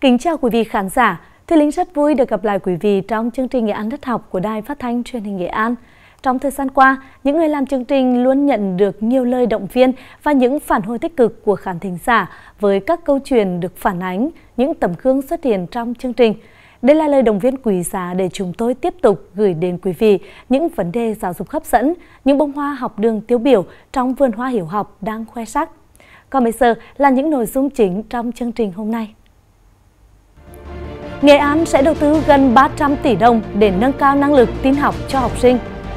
Kính chào quý vị khán giả. Thùy Linh rất vui được gặp lại quý vị trong chương trình Nghệ An Đất Học của Đài Phát thanh Truyền hình Nghệ An. Trong thời gian qua, những người làm chương trình luôn nhận được nhiều lời động viên và những phản hồi tích cực của khán thính giả với các câu chuyện được phản ánh, những tấm gương xuất hiện trong chương trình. Đây là lời động viên quý giá để chúng tôi tiếp tục gửi đến quý vị những vấn đề giáo dục hấp dẫn, những bông hoa học đường tiêu biểu trong vườn hoa hiếu học đang khoe sắc. Còn bây giờ là những nội dung chính trong chương trình hôm nay. Nghệ An sẽ đầu tư gần 300 tỷ đồng để nâng cao năng lực tin học cho học sinh.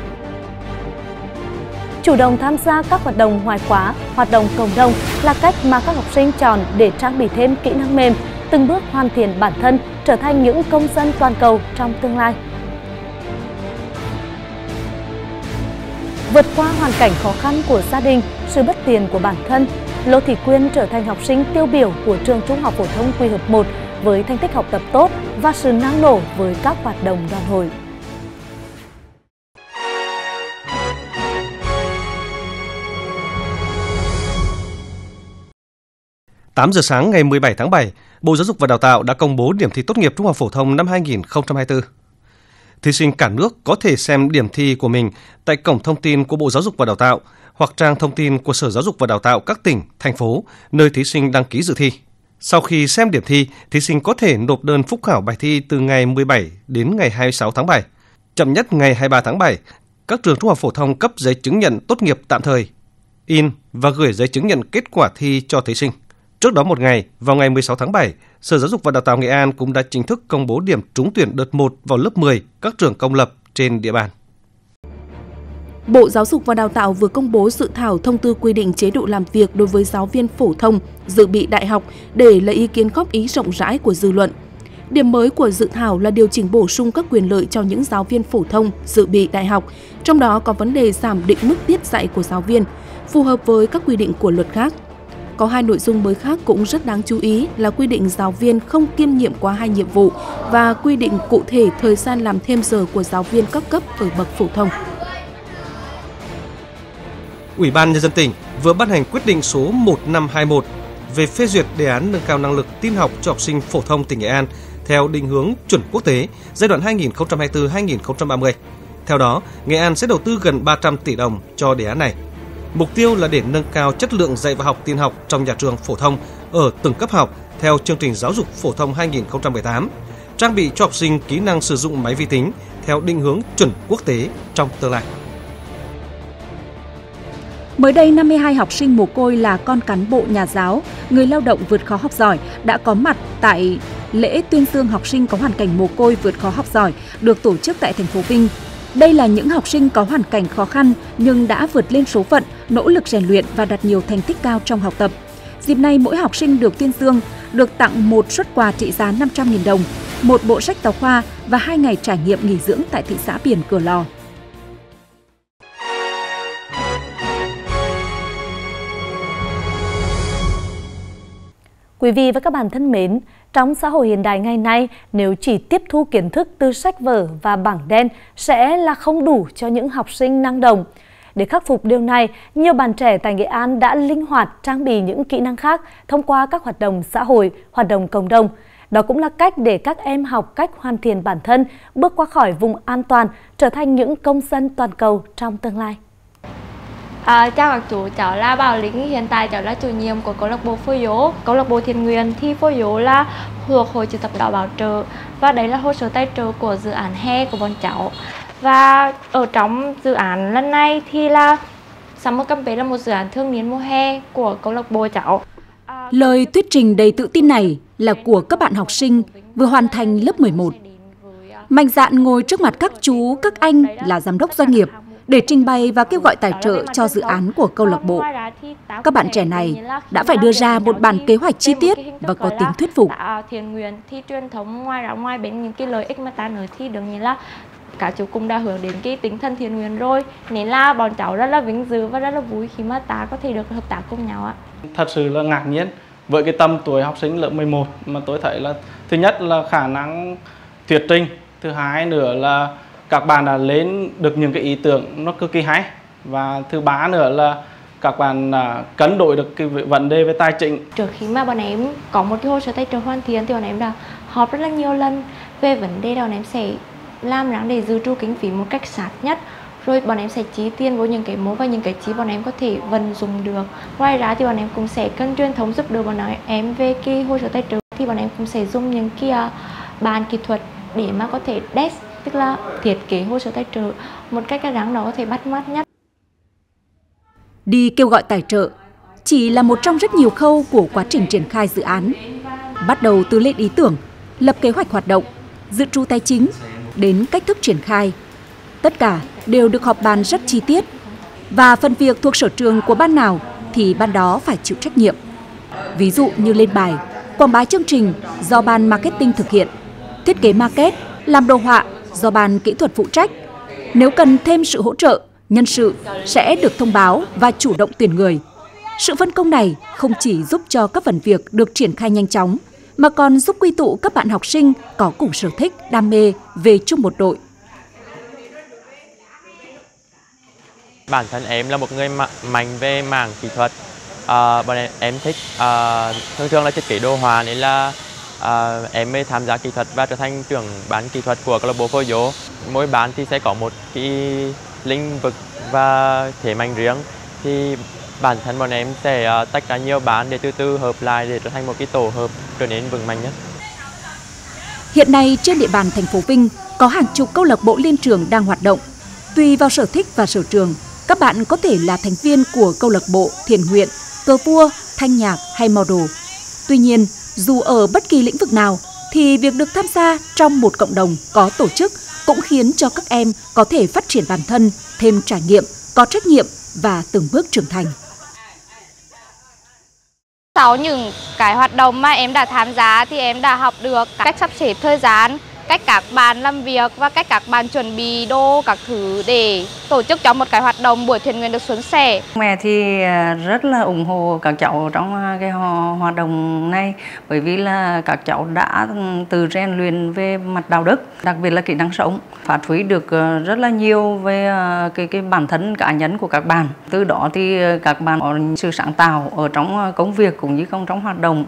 Chủ động tham gia các hoạt động ngoại khóa, hoạt động cộng đồng là cách mà các học sinh chọn để trang bị thêm kỹ năng mềm, từng bước hoàn thiện bản thân, trở thành những công dân toàn cầu trong tương lai. Vượt qua hoàn cảnh khó khăn của gia đình, sự bất tiện của bản thân, Lô Thị Quyên trở thành học sinh tiêu biểu của trường Trung học phổ thông Quy Hợp 1 với thành tích học tập tốt và sự năng nổ với các hoạt động đoàn hội. Tám giờ sáng ngày 17 tháng 7, Bộ Giáo dục và Đào tạo đã công bố điểm thi tốt nghiệp Trung học phổ thông năm 2024. Thí sinh cả nước có thể xem điểm thi của mình tại cổng thông tin của Bộ Giáo dục và Đào tạo hoặc trang thông tin của Sở Giáo dục và Đào tạo các tỉnh, thành phố, nơi thí sinh đăng ký dự thi. Sau khi xem điểm thi, thí sinh có thể nộp đơn phúc khảo bài thi từ ngày 17 đến ngày 26 tháng 7. Chậm nhất ngày 23 tháng 7, các trường trung học phổ thông cấp giấy chứng nhận tốt nghiệp tạm thời, in và gửi giấy chứng nhận kết quả thi cho thí sinh. Trước đó một ngày, vào ngày 16 tháng 7, Sở Giáo dục và Đào tạo Nghệ An cũng đã chính thức công bố điểm trúng tuyển đợt 1 vào lớp 10 các trường công lập trên địa bàn. Bộ Giáo dục và Đào tạo vừa công bố dự thảo thông tư quy định chế độ làm việc đối với giáo viên phổ thông dự bị đại học để lấy ý kiến góp ý rộng rãi của dư luận. Điểm mới của dự thảo là điều chỉnh bổ sung các quyền lợi cho những giáo viên phổ thông dự bị đại học, trong đó có vấn đề giảm định mức tiết dạy của giáo viên, phù hợp với các quy định của luật khác. Có hai nội dung mới khác cũng rất đáng chú ý là quy định giáo viên không kiêm nhiệm quá 2 nhiệm vụ và quy định cụ thể thời gian làm thêm giờ của giáo viên các cấp ở bậc phổ thông. Ủy ban Nhân dân tỉnh vừa ban hành quyết định số 1521 về phê duyệt đề án nâng cao năng lực tin học cho học sinh phổ thông tỉnh Nghệ An theo định hướng chuẩn quốc tế giai đoạn 2024-2030. Theo đó, Nghệ An sẽ đầu tư gần 300 tỷ đồng cho đề án này. Mục tiêu là để nâng cao chất lượng dạy và học tin học trong nhà trường phổ thông ở từng cấp học theo chương trình giáo dục phổ thông 2018, trang bị cho học sinh kỹ năng sử dụng máy vi tính theo định hướng chuẩn quốc tế trong tương lai. Mới đây, 52 học sinh mồ côi là con cán bộ nhà giáo, người lao động vượt khó học giỏi đã có mặt tại lễ tuyên dương học sinh có hoàn cảnh mồ côi vượt khó học giỏi được tổ chức tại thành phố Vinh. Đây là những học sinh có hoàn cảnh khó khăn nhưng đã vượt lên số phận, nỗ lực rèn luyện và đạt nhiều thành tích cao trong học tập. Dịp này, mỗi học sinh được tuyên dương được tặng một suất quà trị giá 500.000 đồng, một bộ sách giáo khoa và 2 ngày trải nghiệm nghỉ dưỡng tại thị xã Biển Cửa Lò. Quý vị và các bạn thân mến, trong xã hội hiện đại ngày nay, nếu chỉ tiếp thu kiến thức từ sách vở và bảng đen sẽ là không đủ cho những học sinh năng động. Để khắc phục điều này, nhiều bạn trẻ tại Nghệ An đã linh hoạt trang bị những kỹ năng khác thông qua các hoạt động xã hội, hoạt động cộng đồng. Đó cũng là cách để các em học cách hoàn thiện bản thân, bước qua khỏi vùng an toàn, trở thành những công dân toàn cầu trong tương lai. Chào các chú, cháu là Bảo Linh, hiện tại cháu là chủ nhiệm của câu lạc bộ Phôi Dố. Câu lạc bộ thiện nguyện thì Phôi Dố là thuộc Hội Chữ thập đỏ bảo trợ và đấy là hồ sơ tài trợ của dự án hè của bọn cháu. Và ở trong dự án lần này thì là Summer Campaign là một dự án thường niên mùa hè của câu lạc bộ cháu. Lời thuyết trình đầy tự tin này là của các bạn học sinh vừa hoàn thành lớp 11. Mạnh dạn ngồi trước mặt các chú, các anh là giám đốc doanh nghiệp để trình bày và kêu gọi tài trợ cho dự án của câu lạc bộ. Các bạn trẻ này đã phải đưa ra một bản kế hoạch chi tiết và có tính thuyết phục. Thiện nguyện thì truyền thống ngoài bên những cái lợi ích mà ta nói thì đương nhiên là cả chú cũng đã hướng đến cái tinh thần thiện nguyện rồi, nên là bọn cháu rất là vinh dự và rất là vui khi mà ta có thể được hợp tác cùng nhau ạ. Thật sự là ngạc nhiên với cái tầm tuổi học sinh lớp 11 mà tôi thấy là thứ nhất là khả năng thuyết trình, thứ hai nữa là các bạn đã lên được những cái ý tưởng nó cực kỳ hay, và thứ ba nữa là các bạn cân đối được cái vấn đề về tài chính. Trước khi mà bọn em có một cái hồ sơ tài trợ hoàn thiện thì bọn em đã họp rất là nhiều lần về vấn đề đó, bọn em sẽ làm ráng để dự trù kinh phí một cách sát nhất. Rồi bọn em sẽ chi tiền vào những cái mô và những cái chi bọn em có thể vận dụng được. Ngoài ra thì bọn em cũng sẽ cần truyền thống giúp đỡ bọn em về cái hồ sơ tài trợ. Thì bọn em cũng sẽ dùng những cái bàn kỹ thuật để mà có thể desk, tức là thiết kế hồ sơ tài trợ một cách ráng nó có thể bắt mắt nhất. Đi kêu gọi tài trợ chỉ là một trong rất nhiều khâu của quá trình triển khai dự án. Bắt đầu từ lên ý tưởng, lập kế hoạch hoạt động, dự trù tài chính, đến cách thức triển khai. Tất cả đều được họp bàn rất chi tiết. Và phần việc thuộc sở trường của ban nào thì ban đó phải chịu trách nhiệm. Ví dụ như lên bài, quảng bá chương trình do ban marketing thực hiện, thiết kế market, làm đồ họa do ban kỹ thuật phụ trách. Nếu cần thêm sự hỗ trợ, nhân sự sẽ được thông báo và chủ động tuyển người. Sự phân công này không chỉ giúp cho các phần việc được triển khai nhanh chóng, mà còn giúp quy tụ các bạn học sinh có cùng sở thích, đam mê về chung một đội. Bản thân em là một người mạnh về mảng kỹ thuật. Bọn em thích thường là thiết kế đồ họa, nên là em mới tham gia kỹ thuật và trở thành trưởng ban kỹ thuật của câu lạc bộ Phôi Dố. Mỗi ban thì sẽ có một cái lĩnh vực và thế mạnh riêng. Thì bản thân bọn em sẽ tách ra nhiều ban để từ từ hợp lại để trở thành một cái tổ hợp trở nên vững mạnh nhất. Hiện nay trên địa bàn thành phố Vinh có hàng chục câu lạc bộ liên trường đang hoạt động. Tùy vào sở thích và sở trường, các bạn có thể là thành viên của câu lạc bộ thiền nguyện, cờ vua, thanh nhạc hay model. Tuy nhiên, dù ở bất kỳ lĩnh vực nào, thì việc được tham gia trong một cộng đồng có tổ chức cũng khiến cho các em có thể phát triển bản thân, thêm trải nghiệm, có trách nhiệm và từng bước trưởng thành. Sau những cái hoạt động mà em đã tham gia thì em đã học được cách sắp xếp thời gian, cách các bạn làm việc và cách các bạn chuẩn bị đồ các thứ để tổ chức cho một cái hoạt động buổi thiện nguyện được suôn sẻ. Mẹ thì rất là ủng hộ các cháu trong cái hoạt động này, bởi vì là các cháu đã tự rèn luyện về mặt đạo đức, đặc biệt là kỹ năng sống, phát huy được rất là nhiều về cái bản thân cá nhân của các bạn. Từ đó thì các bạn có sự sáng tạo ở trong công việc cũng như trong hoạt động.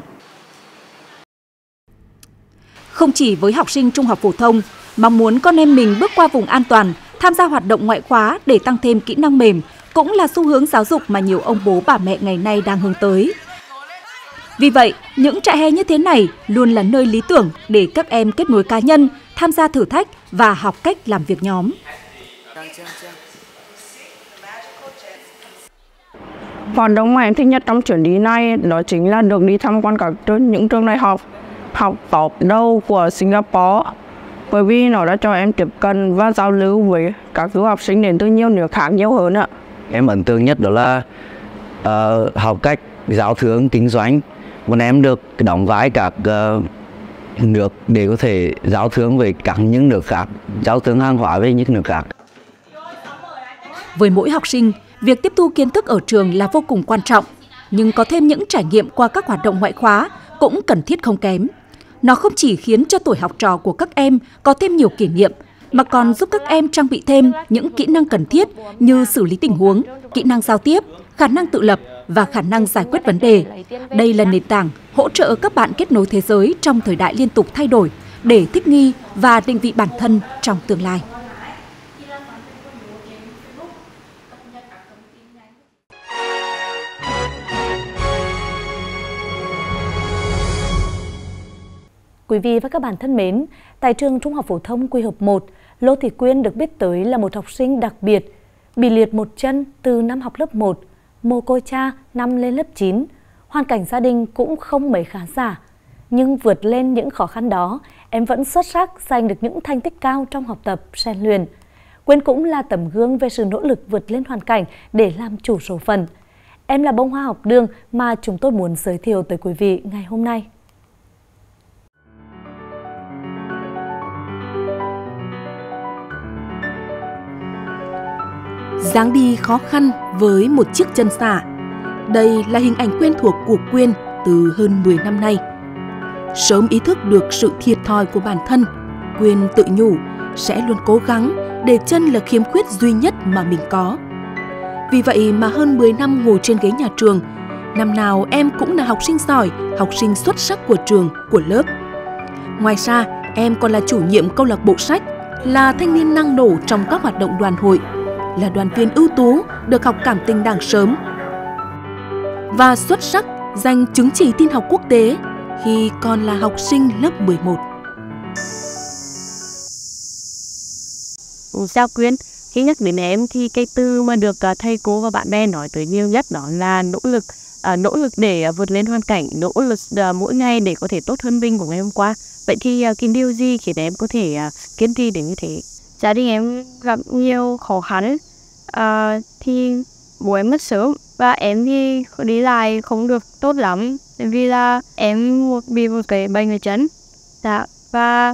Không chỉ với học sinh trung học phổ thông, mong muốn con em mình bước qua vùng an toàn, tham gia hoạt động ngoại khóa để tăng thêm kỹ năng mềm cũng là xu hướng giáo dục mà nhiều ông bố bà mẹ ngày nay đang hướng tới. Vì vậy, những trại hè như thế này luôn là nơi lý tưởng để các em kết nối cá nhân, tham gia thử thách và học cách làm việc nhóm. Hoạt động mà em thích nhất trong chuyến đi này đó chính là được đi tham quan những trường đại học top đầu của Singapore, bởi vì nó đã cho em tiếp cận và giao lưu với các du học sinh đến từ nhiều nước khác nhiều hơn ạ. Em ấn tượng nhất đó là học cách giao thương kinh doanh. Bọn em được đóng vai các nước để có thể giao thương với những nước khác, giao thương hàng hóa với những nước khác. Với mỗi học sinh, việc tiếp thu kiến thức ở trường là vô cùng quan trọng, nhưng có thêm những trải nghiệm qua các hoạt động ngoại khóa cũng cần thiết không kém. Nó không chỉ khiến cho tuổi học trò của các em có thêm nhiều kỷ niệm, mà còn giúp các em trang bị thêm những kỹ năng cần thiết như xử lý tình huống, kỹ năng giao tiếp, khả năng tự lập và khả năng giải quyết vấn đề. Đây là nền tảng hỗ trợ các bạn kết nối thế giới trong thời đại liên tục thay đổi để thích nghi và định vị bản thân trong tương lai. Quý vị và các bạn thân mến, tại trường Trung học phổ thông Quy Hợp 1, Lô Thị Quyên được biết tới là một học sinh đặc biệt, bị liệt một chân từ năm học lớp 1, mồ côi cha năm lên lớp 9. Hoàn cảnh gia đình cũng không mấy khá giả. Nhưng vượt lên những khó khăn đó, em vẫn xuất sắc giành được những thành tích cao trong học tập, rèn luyện. Quyên cũng là tấm gương về sự nỗ lực vượt lên hoàn cảnh để làm chủ số phận. Em là bông hoa học đường mà chúng tôi muốn giới thiệu tới quý vị ngày hôm nay. Dáng đi khó khăn với một chiếc chân xả. Đây là hình ảnh quen thuộc của Quyên từ hơn 10 năm nay. Sớm ý thức được sự thiệt thòi của bản thân, Quyên tự nhủ sẽ luôn cố gắng để chân là khiếm khuyết duy nhất mà mình có. Vì vậy mà hơn 10 năm ngồi trên ghế nhà trường, năm nào em cũng là học sinh giỏi, học sinh xuất sắc của trường, của lớp. Ngoài ra, em còn là chủ nhiệm câu lạc bộ sách, là thanh niên năng nổ trong các hoạt động đoàn hội, là đoàn viên ưu tú được học cảm tình Đảng sớm và xuất sắc giành chứng chỉ tin học quốc tế khi còn là học sinh lớp 11. Chào Quyên, khi nhắc đến em thì cái từ mà được thầy cô và bạn bè nói tới nhiều nhất đó là nỗ lực để vượt lên hoàn cảnh, nỗ lực mỗi ngày để có thể tốt hơn mình của ngày hôm qua. Vậy thì cái điều gì khiến em có thể kiên trì đến như thế? Gia đình em gặp nhiều khó khăn, thì bố em mất sớm và em thì đi lại không được tốt lắm vì là em bị một cái bệnh ở chân. Và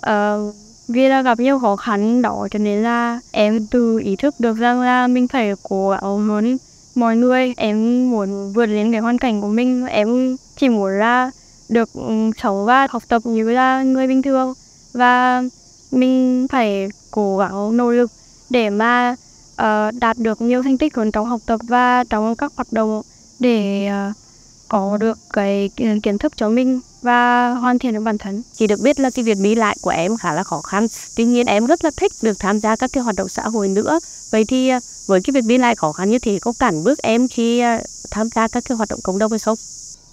vì là gặp nhiều khó khăn đó cho nên là em tự ý thức được rằng là mình phải cố gắng hơn mọi người. Em muốn vượt lên cái hoàn cảnh của mình, em chỉ muốn là được sống và học tập như là người bình thường, và mình phải cố gắng nỗ lực để mà đạt được nhiều thành tích hơn trong học tập và trong các hoạt động để có được cái kiến thức cho mình và hoàn thiện được bản thân. Chỉ được biết là cái việc đi lại của em khá là khó khăn, tuy nhiên em rất là thích được tham gia các cái hoạt động xã hội nữa. Vậy thì với cái việc đi lại khó khăn như thế có cản bước em khi tham gia các cái hoạt động cộng đồng hay không?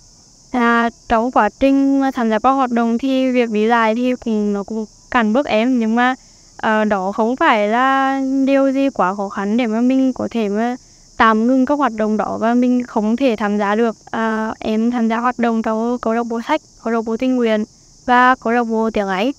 Trong quá trình tham gia các hoạt động thì việc đi lại thì nó cũng cản bước em, nhưng mà đó không phải là điều gì quá khó khăn để mà mình có thể mà tạm ngưng các hoạt động đó và mình không thể tham gia được. Em tham gia hoạt động trong câu lạc bộ sách, câu lạc bộ tình nguyện và câu lạc bộ tiếng Anh.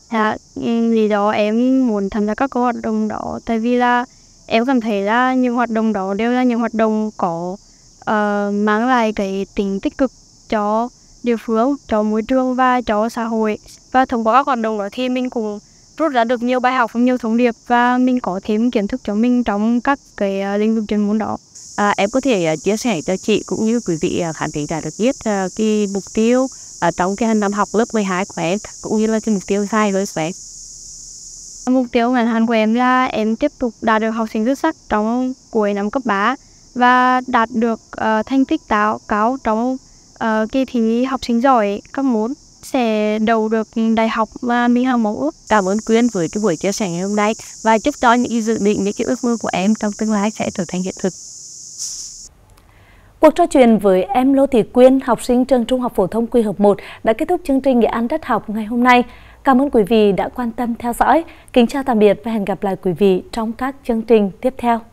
Vì đó em muốn tham gia các hoạt động đó tại vì là em cảm thấy là những hoạt động đó đều là những hoạt động có mang lại cái tính tích cực cho địa phương, cho môi trường và cho xã hội. Và thông qua các hoạt động đó thì mình cũng rút ra được nhiều bài học, nhiều thông điệp và mình có thêm kiến thức cho mình trong các cái lĩnh vực chuyên môn đó. Em có thể chia sẻ cho chị cũng như quý vị khán giả được biết cái mục tiêu trong cái năm học lớp 12 của em cũng như là cái mục tiêu dài với em. Mục tiêu ngắn hạn của em là em tiếp tục đạt được học sinh xuất sắc trong cuối năm cấp 3 và đạt được thành tích cao trong kỳ thi học sinh giỏi cấp 1, sẽ đậu được đại học mà mình hằng mong ước. Cảm ơn Quyên với cái buổi chia sẻ ngày hôm nay và chúc cho những dự định, những cái ước mơ của em trong tương lai sẽ trở thành hiện thực. Cuộc trò chuyện với em Lô Thị Quyên, học sinh trường Trung học phổ thông Quy Hợp 1 đã kết thúc chương trình Nghệ An Đất Học ngày hôm nay. Cảm ơn quý vị đã quan tâm theo dõi. Kính chào tạm biệt và hẹn gặp lại quý vị trong các chương trình tiếp theo.